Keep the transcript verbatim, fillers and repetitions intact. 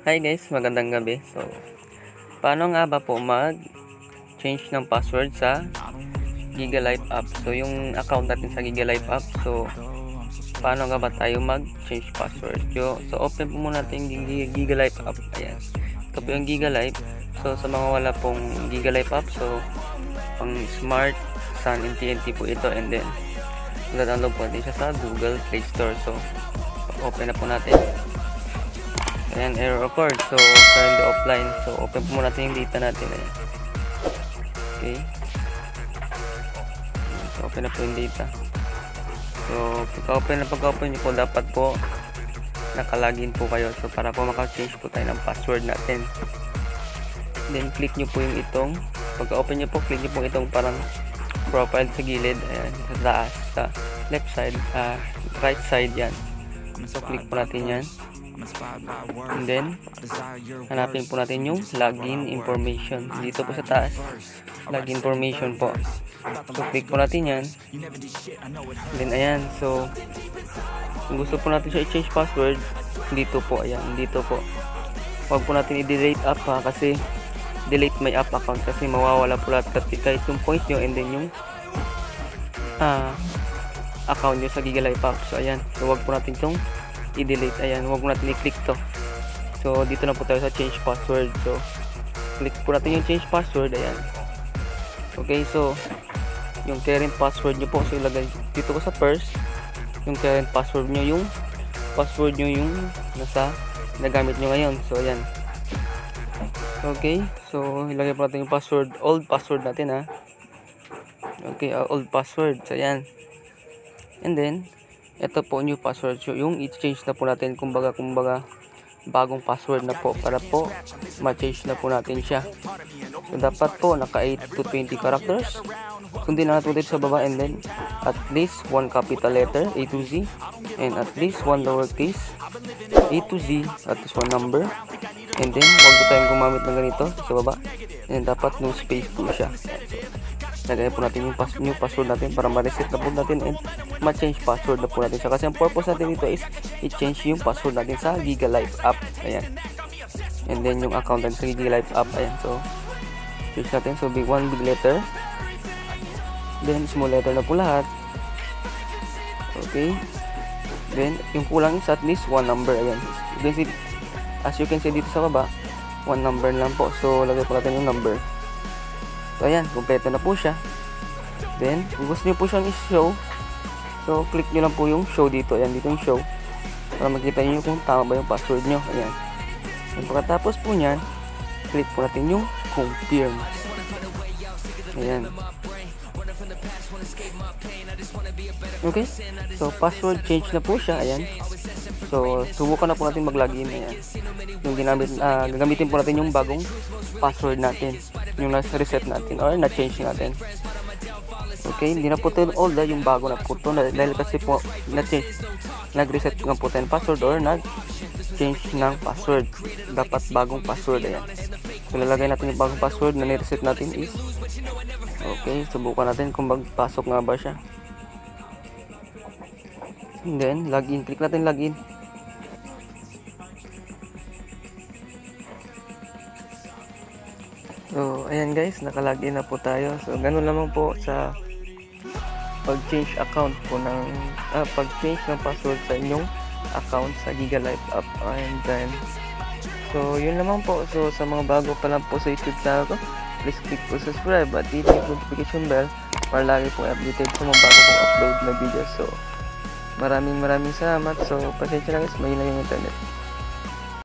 Hi guys, magandang gabi. So, paano nga ba po mag-change ng password sa GigaLife app? So, yung account natin sa GigaLife app. So, paano nga ba tayo mag-change password? So, so open po muna natin yung GigaLife app. Ayan. Ito po yung GigaLife. So, sa mga wala pong GigaLife app, so, pang Smart, Sun, and T N T po ito. And then, download po natin siya sa Google Play Store. So, open na po natin. Ayan, error occurred. So, currently offline. So, open po muna natin yung data natin. Ayan. Okay. So, open na po yung data. So, pagka-open na pagka-open nyo po, dapat po nakalagin po kayo. So, para po maka-change po tayo ng password natin. Then, click nyo po yung itong, pagka-open nyo po, click nyo po itong parang profile sa gilid. Ayan, sa taas, sa left side, uh, right side yan. So, click po natin yan. And then, hanapin po natin yung login information. Dito po sa taas, login information po. So, click po natin yan. And then, ayan. So, kung gusto po natin siya i-change password, dito po, ayan, dito po. Huwag po natin i-delete app ha, kasi delete my app account kasi mawawala po lahat kahit yung point nyo and then yung uh, account nyo sa GigaLife app. So, ayan. So, huwag po natin itong i-delete. Ayan, huwag mo natin i-click to. So, dito na po tayo sa change password. So, click po natin yung change password. Ayan. Okay, so, yung current password nyo po. So, ilagay dito ko sa first. Yung current password nyo, yung password nyo yung nasa nagamit nyo ngayon. So, ayan. Okay, so, ilagay po natin yung password. Old password natin, ha. Okay, uh, old password. So, ayan. And then, ito po new password. So, yung i-change na po natin, kumbaga, kumbaga, bagong password na po para po ma-change na po natin siya. So, dapat po naka eight to twenty characters. Sundin na natin sa baba and then at least one capital letter A to Z and at least one lowercase A to Z, at least one number. And then, huwag po tayong gumamit ng ganito sa baba. And dapat no space po siya. Lagay po natin yung pass new password natin para ma-reset na po natin and ma-change password na po natin siya. Kasi ang purpose natin dito is i-change yung password natin sa GigaLife app. Ayan. And then yung account natin sa GigaLife app. Ayan. So, change natin. So, big one big letter. Then, small letter na po lahat. Okay. Then, yung kulang is at least one number. Ayan. You can see, as you can see dito sa baba, one number lang po. So, lagay po natin yung number. So, ayan, kumpleto na po siya. Then, kung gusto nyo po siyang i-show, so, click nyo lang po yung show dito. Ayan, dito yung show. Para makita nyo kung tama ba yung password nyo. Ayan. And pagkatapos po nyan, click po natin yung confirm. Ayan. Okay. So, password change na po siya. Ayan. So, subukan na po natin mag-login. Ayan. Yung ginamit, uh, gagamitin po natin yung bagong password natin. Yung na-reset natin or na-change natin. Okay, hindi na po ito old, ah, yung bago na po ito. Dahil kasi po, na-change, nag-reset nga po tayo ng password or nag-change ng password. Dapat bagong password. Ayan. So, lalagay natin yung bagong password na ni-reset natin is okay, subukan natin kung magpasok nga ba siya. And then, login. Click natin login. So, ayan guys, nakalagin na po tayo. So, ganun naman po sa pag-change account po ng, ah, pag-change ng password sa inyong account sa GigaLife app. And then, so, yun naman po. So, sa mga bago pa lang po sa YouTube channel ko, please click po subscribe at hit yung notification bell para lagi pong updated sa mga bago pong upload na videos. So, maraming maraming salamat. So, pasensya na guys, may lang yung internet.